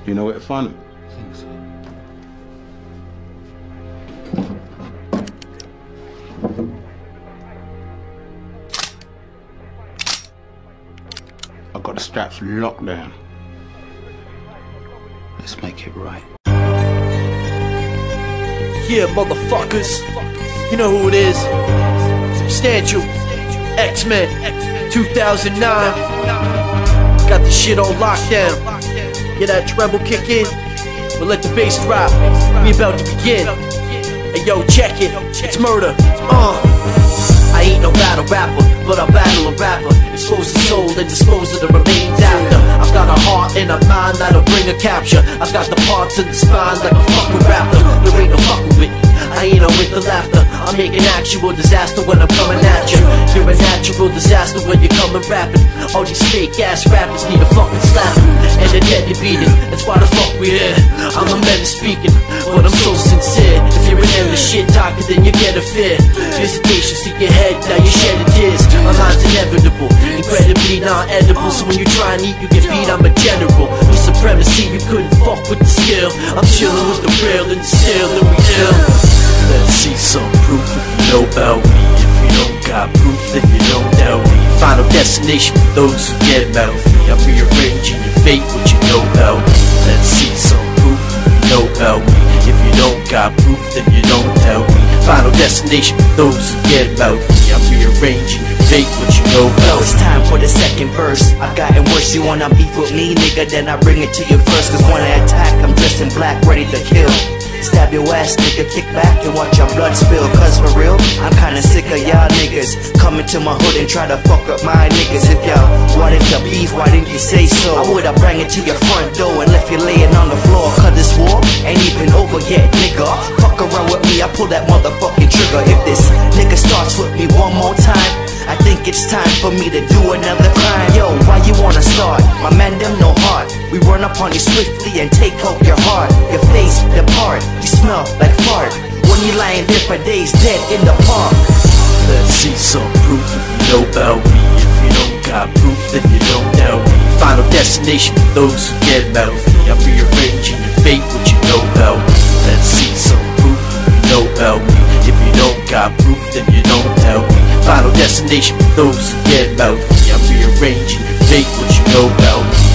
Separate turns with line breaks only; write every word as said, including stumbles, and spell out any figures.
You know where to find them?
I think so.
I've got the straps locked down.
Let's make it right.
Yeah, motherfuckers. You know who it is. Substantial. X-Men. two thousand nine. Got the shit on lockdown. Get that treble kick in. We'll let the bass drop. We about to begin. Hey yo, check it. It's murder. Uh. I ain't no battle rapper, but I battle a rapper. Expose the soul and dispose of the remains after. I've got a heart and a mind that'll bring a capture. I've got the parts in the spine like a fucking raptor. There ain't no fucking with me, I ain't no with the laughter. I'm making actual disaster when I'm coming at you. You're a natural disaster when you're coming rapping. All these fake ass rappers need a fucking slapping, and they're dead to beat it. That's why the fuck we here. I'm a man speaking, but I'm so sincere. If you're an endless shit talker, then you get a fear. Visitations to your head, now you shed a tears. My line's inevitable, incredibly non-edible. So when you try and eat, you get beat, I'm a general. With supremacy, you couldn't fuck with the skill. I'm chilling with the real and the still, and we ill. Let's see some proof if you know about me. If you don't got proof, then you don't doubt me. Final destination for those who get mouthy. I'm rearranging your fate, what you know about me. Let's see some proof if you know about me. If you don't got proof, then you don't doubt me. Final destination for those who get mouthy. I'm rearranging your fate, what you know about me.
It's time for the second verse. I've gotten worse, you wanna beef with me, nigga, then I bring it to you first. Cause when I attack, I'm dressed in black, ready to kill. Stab your ass, nigga, kick back and watch your blood spill. Cause for real, I'm kinda sick of y'all niggas coming to my hood and try to fuck up my niggas. If y'all wanted to beef, why didn't you say so? I would've bring it to your front door and left you laying on the floor. Cause this war ain't even over yet, nigga. Fuck around with me, I pull that motherfucking trigger. If this nigga starts with me one more time, I think it's time for me to do another crime. Yo, why you wanna start? My man, them no heart. We run up on you swiftly and take out your heart. Your face, the part, you smell like fart. When you lying there for days dead in the park.
Let's see some proof if you know about me. If you don't got proof, then you don't doubt me. Final destination for those who get mouthy. I'm rearranging your fate, what you know about me. Let's see some proof if you know about me. If you don't got proof, then you don't doubt me. Final destination for those who get mouthy. I'm rearranging your fate, what you know about me.